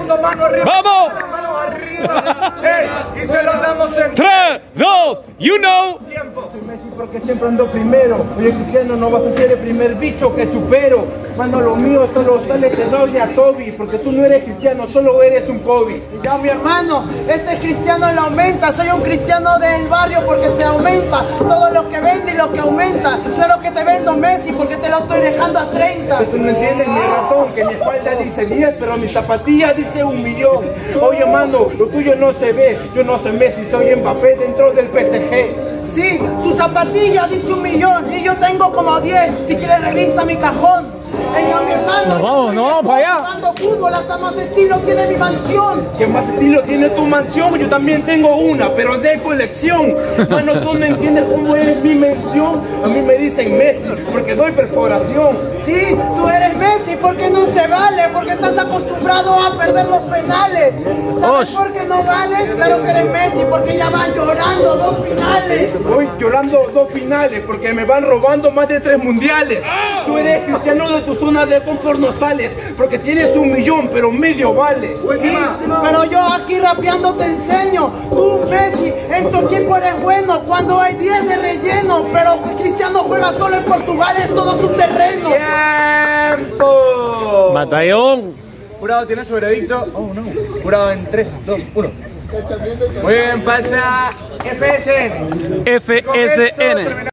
mundo, mano arriba. ¡Vamos! Mano arriba. Hey, y se lo damos en 3, 2, you know. tiempo. Soy Messi porque siempre ando primero. Oye, Cristiano, no vas a ser el primer bicho que supero. Mano, lo mío solo sale de Doble a Toby. Porque tú no eres cristiano, solo eres un Kobe. Ya, mi hermano, este cristiano lo aumenta. Soy un cristiano del barrio porque se aumenta todo lo que vende y lo que aumenta. Claro que te vendo Messi porque te lo estoy dejando a 30. Tú no entiendes mi razón, que mi espalda dice 10, pero mi zapatilla dice 1.000.000. Oye, mano, lo tuyo no se ve. Yo no soy Messi, soy Mbappé dentro del PSG. Sí, tu zapatilla dice 1.000.000 y yo tengo como 10. Si quieres revisa mi cajón. Venga, mi hermano, No vamos para allá. Jugando fútbol, hasta más estilo tiene mi mansión. ¿Qué más estilo tiene tu mansión? Yo también tengo una, pero de colección. Mano, tú no entiendes cómo es mi mención. A mí me dicen Messi, porque doy perforación. Sí, tú eres Messi porque no se vale, porque estás acostumbrado a perder los penales. ¿Sabes por qué no vale? Claro que eres Messi porque ya van llorando 2 finales. Voy llorando 2 finales porque me van robando más de 3 mundiales. Tú eres cristiano, de tu zona de confort no sales, porque tienes 1.000.000, pero medio vales. Sí, pero yo aquí rapeando te enseño. Tú, Messi, en tu equipo eres bueno cuando hay 10 de relleno, pero Cristiano juega solo en Portugal, es todo su terreno. ¡Tiempo! Batallón. Jurado tiene su veredicto. Oh, no. Jurado en 3, 2, 1. Muy bien, pasa FSN. FSN.